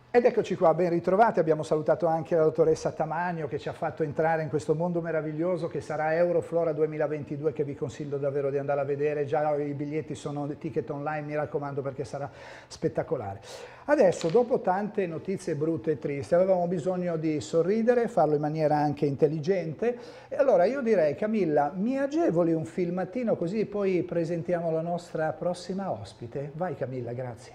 Ed eccoci qua, ben ritrovati, abbiamo salutato anche la dottoressa Tamagno che ci ha fatto entrare in questo mondo meraviglioso che sarà Euroflora 2022, che vi consiglio davvero di andare a vedere, già i biglietti sono ticket online, mi raccomando, perché sarà spettacolare. Adesso, dopo tante notizie brutte e tristi, avevamo bisogno di sorridere, farlo in maniera anche intelligente, e allora io direi, Camilla, mi agevoli un filmatino così poi presentiamo la nostra prossima ospite? Vai Camilla, grazie.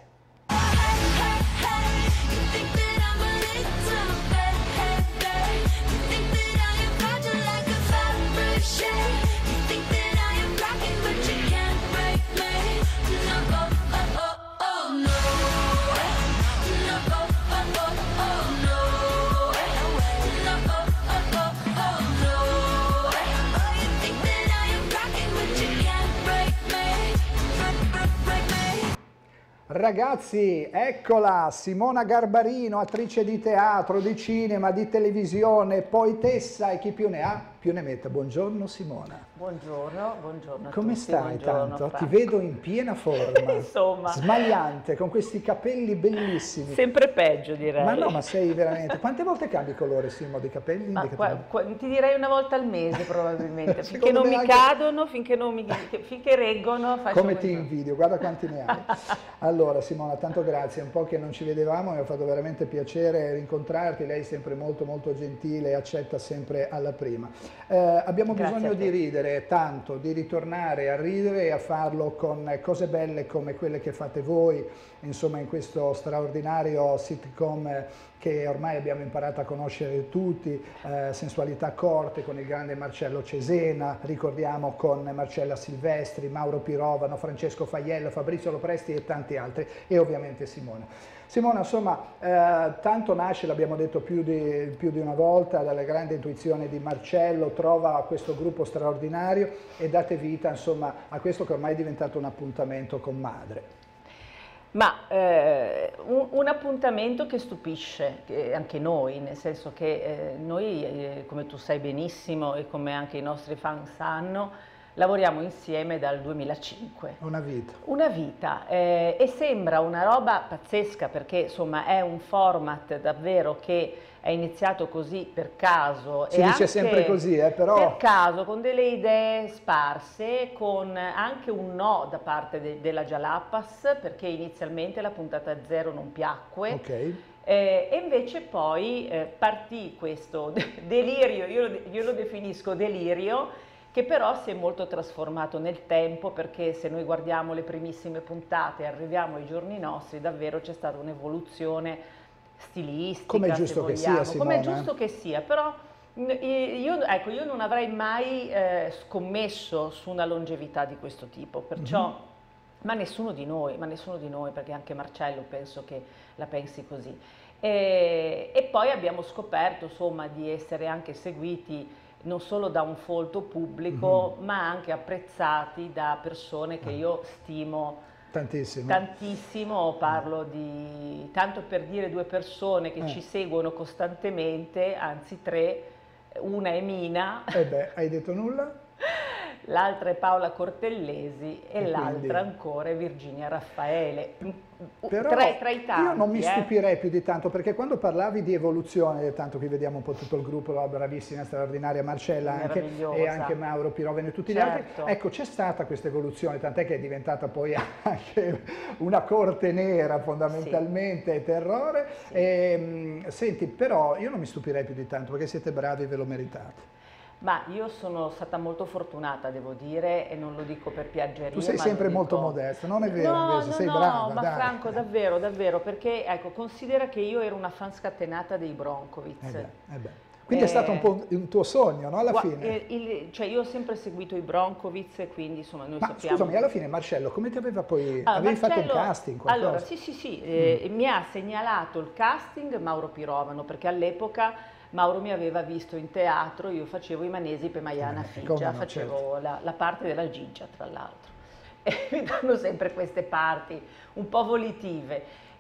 Ragazzi, eccola, Simona Garbarino, attrice di teatro, di cinema, di televisione, poetessa e chi più ne ha più ne metta. Buongiorno Simona. Buongiorno, buongiorno a Come tutti. stai Buongiorno, tanto? Ti Franco. vedo in piena forma, Insomma, smagliante, con questi capelli bellissimi. sempre peggio direi. Ma no, ma sei veramente... Quante volte cambi colore, Simo, dei capelli? Ma ti direi una volta al mese probabilmente, finché Secondo non me mi anche... cadono, finché reggono. Come ti invidio, guarda quanti ne hai. Allora Simona, tanto grazie, è un po' che non ci vedevamo, mi ha fatto veramente piacere rincontrarti, lei è sempre molto molto gentile e accetta sempre alla prima. Abbiamo bisogno di ridere tanto, di ritornare a ridere e a farlo con cose belle come quelle che fate voi, insomma in questo straordinario sitcom che ormai abbiamo imparato a conoscere tutti, Sensualità Corte con il grande Marcello Cesena, ricordiamo con Marcella Silvestri, Mauro Pirovano, Francesco Faiello, Fabrizio Lopresti e tanti altri, e ovviamente Simona. Simona, insomma, tanto nasce, l'abbiamo detto più di una volta, dalla grande intuizione di Marcello, trova questo gruppo straordinario e date vita, insomma, a questo che ormai è diventato un appuntamento con madre. Ma un appuntamento che stupisce anche noi, nel senso che noi, come tu sai benissimo e come anche i nostri fan sanno, lavoriamo insieme dal 2005. Una vita. Una vita, e sembra una roba pazzesca perché insomma è un format davvero che è iniziato così per caso. Si dice sempre così, però... Per caso, con delle idee sparse, con anche un no da parte della Jalapas, perché inizialmente la puntata 0 non piacque. Okay. E invece poi partì questo delirio, io lo definisco delirio, che però si è molto trasformato nel tempo, perché se noi guardiamo le primissime puntate e arriviamo ai giorni nostri, davvero c'è stata un'evoluzione stilistica, come è giusto che sia, Simona. come è giusto che sia, però io non avrei mai scommesso su una longevità di questo tipo, perciò, ma nessuno di noi, perché anche Marcello penso che la pensi così. E poi abbiamo scoperto, insomma, di essere anche seguiti non solo da un folto pubblico, ma anche apprezzati da persone che io stimo tantissimo. Parlo di, tanto per dire, 2 persone che ci seguono costantemente, anzi 3, una è Mina. Hai detto nulla? L'altra è Paola Cortellesi e l'altra ancora è Virginia Raffaele. Però tra i tanti, io non mi stupirei più di tanto, perché quando parlavi di evoluzione, tanto qui vediamo un po' tutto il gruppo, la bravissima, straordinaria Marcella e anche Mauro Pirovano e tutti gli altri, ecco, c'è stata questa evoluzione, tant'è che è diventata poi anche una corte nera fondamentalmente, terrore. Senti, però io non mi stupirei più di tanto, perché siete bravi e ve lo meritate. Ma io sono stata molto fortunata, devo dire, e non lo dico per piaggeria. Tu sei sempre molto modesta, non è vero? No, invece, sei brava, ma dai. Franco, davvero, davvero, perché ecco, considera che io ero una fan scatenata dei Broncovitz. Quindi è stato un po' un tuo sogno, no? Alla fine. Cioè io ho sempre seguito i Broncovitz, quindi insomma noi sappiamo... Scusami, alla fine Marcello, come ti aveva poi... avevi fatto un casting? Qualcosa? Allora, sì, mi ha segnalato il casting Mauro Pirovano, perché all'epoca Mauro mi aveva visto in teatro, io facevo i manesi per Maiana Figgia, facevo la parte della Gigia tra l'altro, e mi danno sempre queste parti un po' volitive,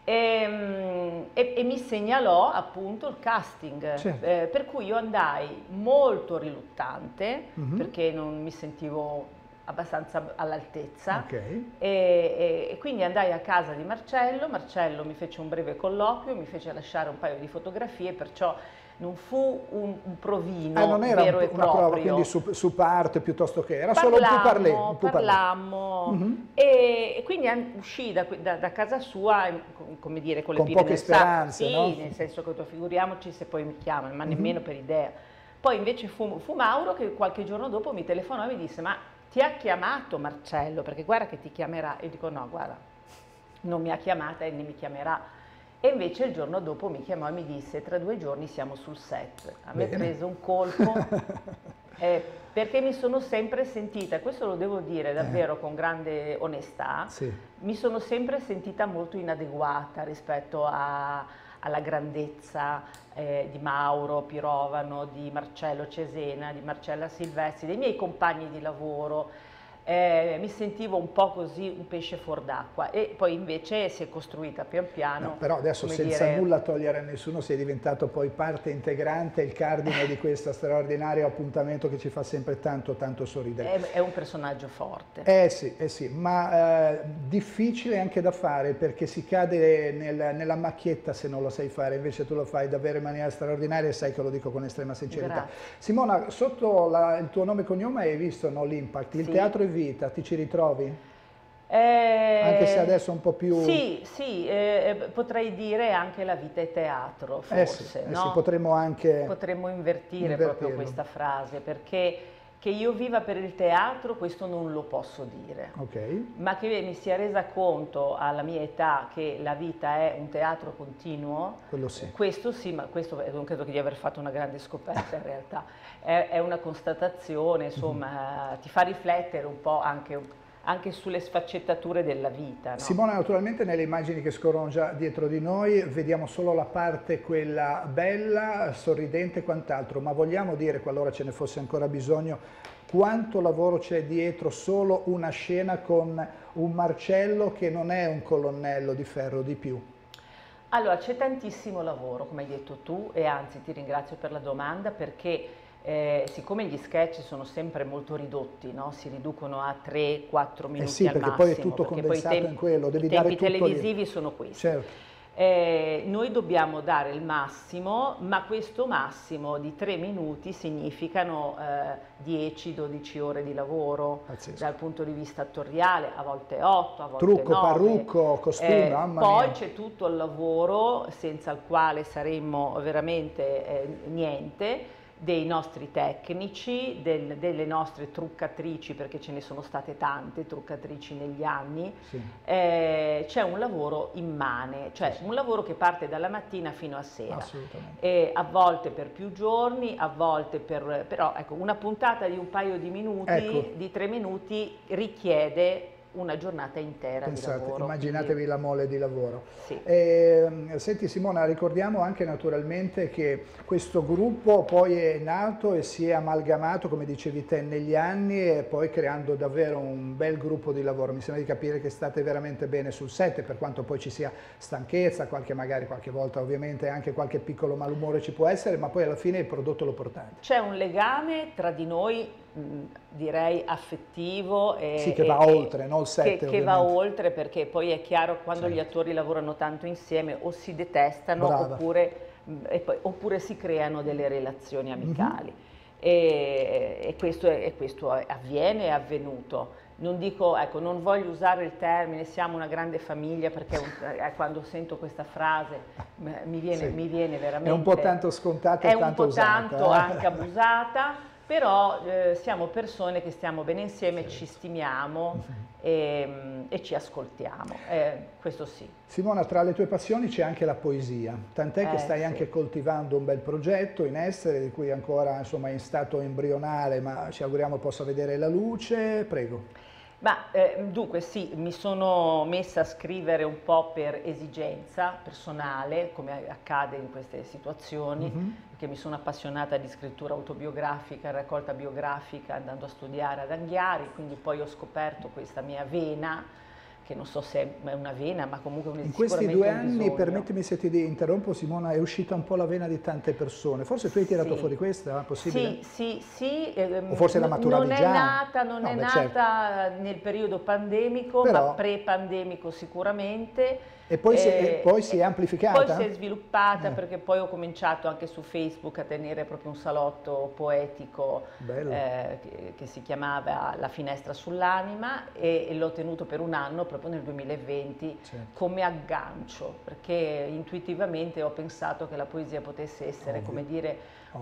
e mi segnalò appunto il casting, per cui io andai molto riluttante, perché non mi sentivo abbastanza all'altezza, Okay. e quindi andai a casa di Marcello. Marcello mi fece un breve colloquio, mi fece lasciare un paio di fotografie, perciò non fu un provino Non era vero e una prova, proprio. quindi su parte piuttosto che, era solo un parlé. Parlammo, e quindi uscii da casa sua, come dire, con le Con pive poche nel sacco. speranze, Sì, no? nel senso che figuriamoci se poi mi chiamano, ma nemmeno per idea. Poi invece fu Mauro che qualche giorno dopo mi telefonò e mi disse: ma ti ha chiamato Marcello? Perché guarda che ti chiamerà. E dico: no, guarda, non mi ha chiamata e ne mi chiamerà. E invece il giorno dopo mi chiamò e mi disse: tra 2 giorni siamo sul set. A me prese un colpo, perché mi sono sempre sentita, questo lo devo dire davvero con grande onestà, Sì. mi sono sempre sentita molto inadeguata rispetto alla grandezza di Mauro Pirovano, di Marcello Cesena, di Marcella Silvestri, dei miei compagni di lavoro. Mi sentivo un po' così, un pesce fuor d'acqua, e poi invece si è costruita pian piano. No, però adesso senza nulla togliere a nessuno, sei diventato poi parte integrante, il cardine di questo straordinario appuntamento che ci fa sempre tanto sorridere. È un personaggio forte. Sì, ma difficile anche da fare, perché si cade nella macchietta se non lo sai fare, invece tu lo fai davvero in maniera straordinaria, e sai che lo dico con estrema sincerità. Grazie. Simona, sotto il tuo nome e cognome hai visto, no, l'Impact, il teatro è vita, ti ci ritrovi? Anche se adesso un po' più... Sì, potrei dire anche la vita è teatro, forse, no? Sì, potremmo invertire proprio questa frase, perché che io viva per il teatro, questo non lo posso dire, ma che mi sia resa conto alla mia età che la vita è un teatro continuo, questo sì, ma questo non credo di aver fatto una grande scoperta in realtà, è una constatazione, insomma, ti fa riflettere un po' anche sulle sfaccettature della vita. No? Simona, naturalmente nelle immagini che scorrono già dietro di noi vediamo solo la parte quella bella, sorridente e quant'altro, ma vogliamo dire, qualora ce ne fosse ancora bisogno, quanto lavoro c'è dietro solo una scena con un Marcello che non è un colonnello di ferro di più? Allora, c'è tantissimo lavoro, come hai detto tu, e anzi ti ringrazio per la domanda, perché siccome gli sketch sono sempre molto ridotti, no? Si riducono a 3-4 minuti al perché massimo, poi è tutto condensato in quello, devi dare tutto lì. I tempi televisivi sono questi. Certo. Noi dobbiamo dare il massimo, ma questo massimo di 3 minuti significano 10-12 ore di lavoro. Pazzesco. Dal punto di vista attoriale, a volte 8, a volte 9. Trucco, parrucco, costume, mamma mia. Poi c'è tutto il lavoro senza il quale saremmo veramente niente, dei nostri tecnici, delle nostre truccatrici, perché ce ne sono state tante truccatrici negli anni. C'è un lavoro immane, cioè un lavoro che parte dalla mattina fino a sera. Assolutamente. A volte per più giorni, a volte però ecco, una puntata di un paio di minuti, di 3 minuti, richiede una giornata intera di lavoro. Immaginatevi la mole di lavoro. Sì. Senti Simona, ricordiamo anche naturalmente che questo gruppo poi è nato e si è amalgamato, come dicevi te, negli anni, e poi creando davvero un bel gruppo di lavoro. Mi sembra di capire che state veramente bene sul set, per quanto poi ci sia stanchezza, magari qualche volta ovviamente anche qualche piccolo malumore ci può essere, ma poi alla fine il prodotto è l'importante. C'è un legame tra di noi, direi affettivo, che va oltre, non il set, che va oltre, perché poi è chiaro, quando gli attori lavorano tanto insieme o si detestano oppure si creano delle relazioni amicali. E questo avviene, è avvenuto. Non dico, ecco, non voglio usare il termine siamo una grande famiglia, perché quando sento questa frase mi viene veramente... È un po' tanto scontata e tanto usata. È un po' tanto anche abusata, però siamo persone che stiamo bene insieme, ci stimiamo e ci ascoltiamo, questo sì. Simona, tra le tue passioni c'è anche la poesia, tant'è che stai anche coltivando un bel progetto in essere, di cui ancora insomma è in stato embrionale, ma ci auguriamo possa vedere la luce. Prego. Ma dunque sì, mi sono messa a scrivere un po' per esigenza personale, come accade in queste situazioni, perché mi sono appassionata di scrittura autobiografica, raccolta biografica, andando a studiare ad Anghiari, quindi poi ho scoperto questa mia vena che non so se è una vena, ma comunque In questi sicuramente 2 un anni, bisogno. permettimi se ti interrompo Simona, è uscita un po' la vena di tante persone, forse tu hai tirato fuori questa, è possibile? Sì, O forse la maturavi non già? non è Beh, certo. nata nel periodo pandemico, Però, ma pre-pandemico sicuramente. e poi si è amplificata? Poi si è sviluppata perché poi ho cominciato anche su Facebook a tenere proprio un salotto poetico che si chiamava La finestra sull'anima e l'ho tenuto per un anno proprio nel 2020 come aggancio, perché intuitivamente ho pensato che la poesia potesse essere, come dire,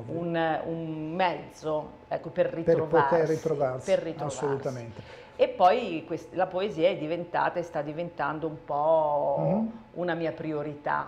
un mezzo, ecco, per poter ritrovarsi. assolutamente. E poi la poesia è diventata e sta diventando un po' una mia priorità.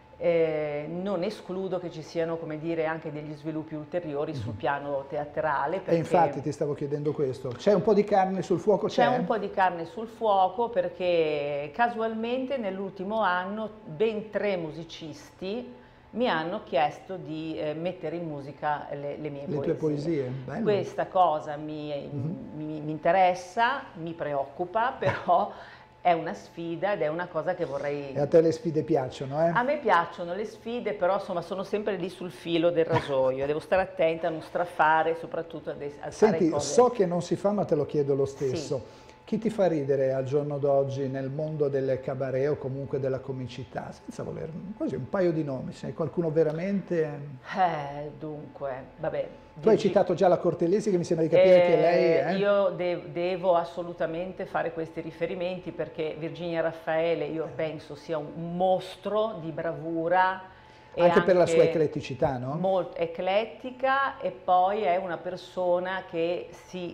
Non escludo che ci siano, come dire, anche degli sviluppi ulteriori sul piano teatrale. Perché E infatti ti stavo chiedendo questo. C'è un po' di carne sul fuoco? c'è un po' di carne sul fuoco perché casualmente nell'ultimo anno ben 3 musicisti mi hanno chiesto di mettere in musica le mie poesie. Le tue poesie, bello. Questa cosa mi interessa, mi preoccupa, però è una sfida ed è una cosa che vorrei... E a te le sfide piacciono, eh? A me piacciono le sfide, però insomma sono sempre lì sul filo del rasoio, devo stare attenta a non strafare, soprattutto a fare Senti, cose... so che non si fa, ma te lo chiedo lo stesso. Sì. Chi ti fa ridere al giorno d'oggi nel mondo del cabaret o comunque della comicità? Senza voler, così un paio di nomi, se hai qualcuno veramente... Dunque, vabbè... Tu hai citato già la Cortellesi, che mi sembra di capire che lei... Io devo assolutamente fare questi riferimenti perché Virginia Raffaele io penso sia un mostro di bravura. Anche per la sua ecletticità, no? Molto eclettica, e poi è una persona che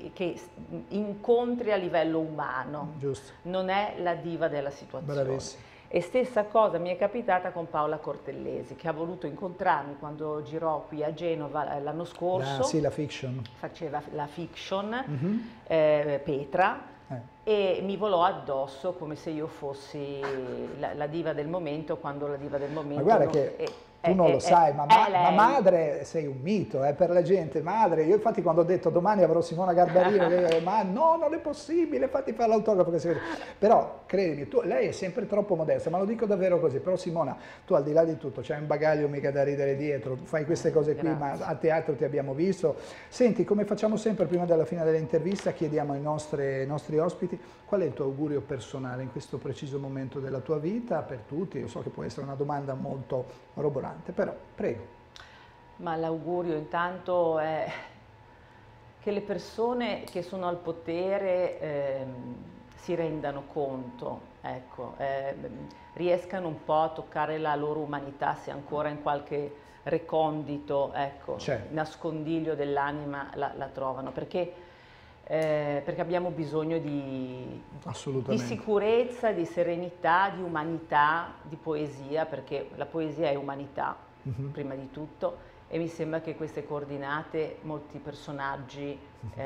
incontri a livello umano. Giusto. Non è la diva della situazione. Bravissima. E stessa cosa mi è capitata con Paola Cortellesi, che ha voluto incontrarmi quando girò qui a Genova l'anno scorso. Sì, la fiction. Faceva la fiction, Petra, e mi volò addosso come se io fossi la diva del momento, quando la diva del momento... Ma guarda tu non lo sai, ma madre sei un mito, per la gente, madre. Io infatti quando ho detto domani avrò Simona Garbarino, ma no, non è possibile, fatti fare l'autografo che si vede. Però credimi, lei è sempre troppo modesta, ma lo dico davvero così. Però Simona, tu al di là di tutto c'hai un bagaglio mica da ridere dietro, fai queste cose qui, ma a teatro ti abbiamo visto. Senti, come facciamo sempre prima della fine dell'intervista, chiediamo ai nostri ospiti qual è il tuo augurio personale in questo preciso momento della tua vita, per tutti. Io so che può essere una domanda molto robolante, però prego. Ma l'augurio intanto è che le persone che sono al potere si rendano conto, ecco, riescano un po' a toccare la loro umanità, se ancora in qualche recondito, ecco, nascondiglio dell'anima la trovano, perché abbiamo bisogno di sicurezza, di serenità, di umanità, di poesia, perché la poesia è umanità, prima di tutto, e mi sembra che queste coordinate molti personaggi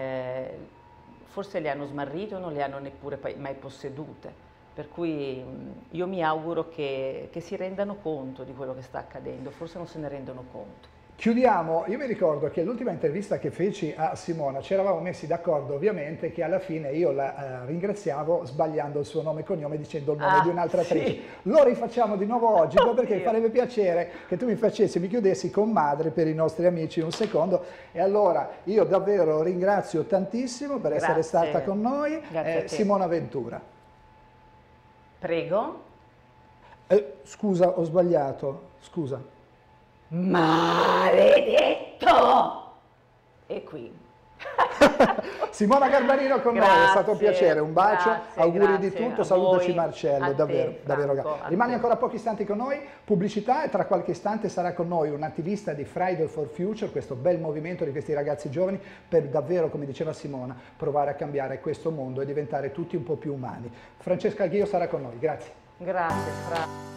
forse le hanno smarrite o non le hanno neppure mai possedute, per cui io mi auguro che si rendano conto di quello che sta accadendo, forse non se ne rendono conto. Chiudiamo, io mi ricordo che l'ultima intervista che feci a Simona ci eravamo messi d'accordo ovviamente che alla fine io la ringraziavo sbagliando il suo nome e cognome dicendo il nome di un'altra attrice. Sì. Lo rifacciamo di nuovo oggi, perché farebbe piacere che tu mi chiudessi con madre per i nostri amici un secondo. E allora io davvero ringrazio tantissimo per essere stata con noi. Simona Ventura. Prego. Scusa, ho sbagliato, scusa. Maledetto! E qui. Simona Garbarino con noi, è stato un piacere, un bacio, auguri di tutto, salutaci Marcello, davvero grazie. Rimani ancora pochi istanti con noi, pubblicità, e tra qualche istante sarà con noi un attivista di Friday for Future, questo bel movimento di questi ragazzi giovani, per davvero, come diceva Simona, provare a cambiare questo mondo e diventare tutti un po' più umani. Francesca Alghio sarà con noi, grazie. Grazie, Fra.